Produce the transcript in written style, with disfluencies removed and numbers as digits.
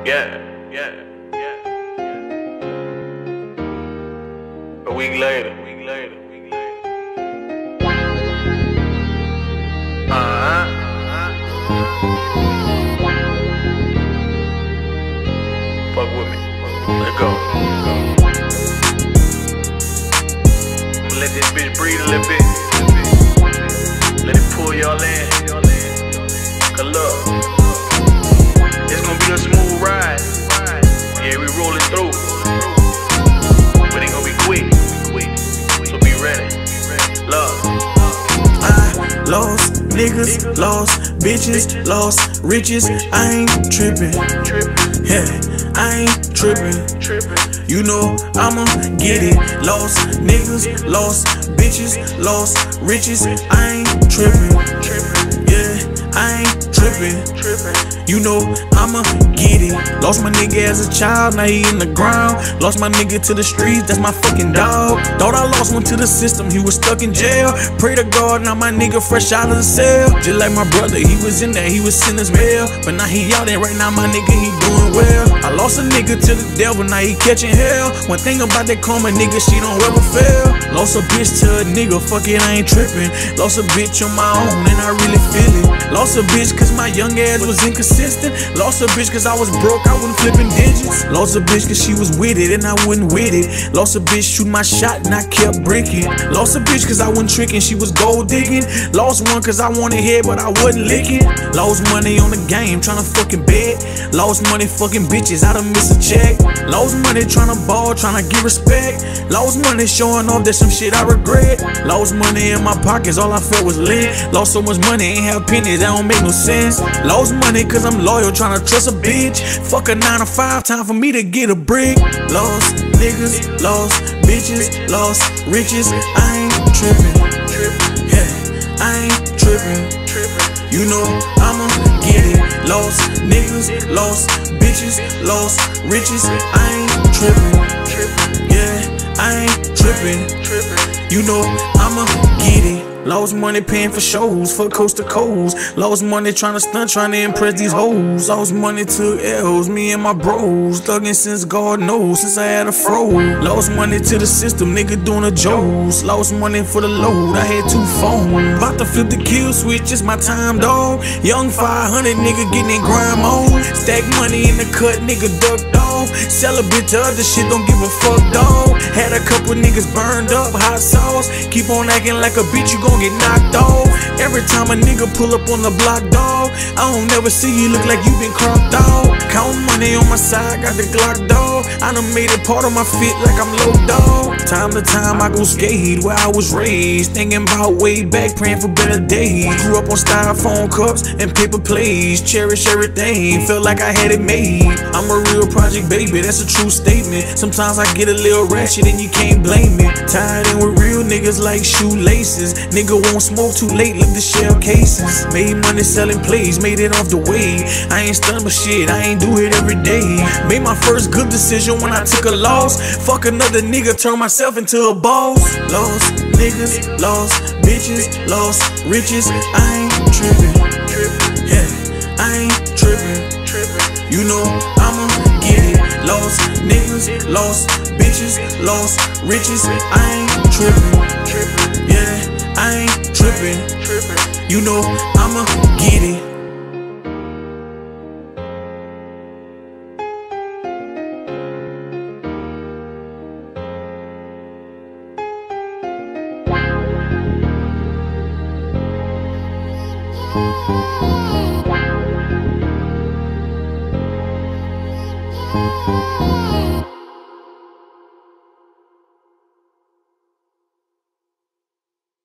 Yeah. A week later. Fuck with me. Let's go. I'ma let this bitch breathe a little bit. Let it pull y'all in. Cause look, it's gonna be a smooth ride. Yeah, we rolling through. But it gonna be quick. So be ready. Love. I lost niggas, lost bitches, lost riches. I ain't trippin'. Yeah, I ain't trippin'. You know I'ma get it. Lost niggas, lost bitches, lost riches. I ain't trippin'. Yeah, I ain't trippin'. You know I'ma get it. Lost my nigga as a child, now he in the ground. Lost my nigga to the streets, that's my fucking dog. Thought I lost one to the system, he was stuck in jail. Pray to God, now my nigga fresh out of the cell. Just like my brother, he was in there, he was sent as mail. But now he out there, right now my nigga, he doing well. I lost a nigga to the devil, now he catching hell. One thing about that karma, nigga, she don't ever fail. Lost a bitch to a nigga, fuck it, I ain't trippin'. Lost a bitch on my own, and I really feel it. Lost a bitch cause my young ass was inconsistent. Lost a bitch cause I was broke, I wasn't flipping digits. Lost a bitch cause she was with it and I wasn't with it. Lost a bitch shoot my shot and I kept breaking. Lost a bitch cause I wasn't tricking, she was gold digging. Lost one cause I wanted head but I wasn't licking. Lost money on the game, tryna fucking bet. Lost money fucking bitches, I done missed a check. Lost money tryna ball, tryna get respect. Lost money showing off that some shit I regret. Lost money in my pockets, all I felt was lit. Lost so much money, ain't have pennies, that don't make no sense. Lost money cause I'm loyal, tryna trust a bitch. Fuck a 9 to 5, time for me to get a brick. Lost niggas, lost bitches, lost riches. I ain't trippin'. Yeah, I ain't trippin'. You know I'ma get it. Lost niggas, lost bitches, lost riches. I ain't trippin'. Yeah, I ain't trippin'. You know I'ma get it. Lost money paying for shows, for coast to coast. Lost money tryna stunt, tryna impress these hoes. Lost money to L's, me and my bros. Thuggin' since God knows, since I had a fro. Lost money to the system, nigga doing a Joes. Lost money for the load, I had 2 phones. About to flip the kill switch, it's my time, dog. Young 500 nigga getting in grime on. Stack money in the cut, nigga ducked off. Sell a bit to other shit, don't give a fuck, dog. Had a couple niggas burned up, hot sauce. Keep on acting like a bitch, you gon' get knocked off. Every time a nigga pull up on the block, dog, I don't never see you look like you been cropped out. Count money on my side, got the Glock, dog. I done made it part of my fit like I'm low, dog. Time to time I go skate where I was raised, thinking about way back, praying for better days. Grew up on styrofoam cups and paper plates. Cherish everything, felt like I had it made. I'm a real project baby, that's a true statement. Sometimes I get a little ratchet and you can't blame me. Tied in with real niggas like shoelaces. Nigga won't smoke too late, lift the shell cases. Made money selling plays, made it off the way. I ain't stunned but shit, I ain't do it every day. Made my first good decision when I took a loss. Fuck another nigga, turn myself into a boss. Lost niggas, lost bitches, lost riches. I ain't trippin'. Yeah, I ain't trippin'. You know I'ma get it. Lost niggas, lost bitches, lost riches. I ain't trippin'. Yeah, I ain't trippin'. You know I'ma get it. Wow.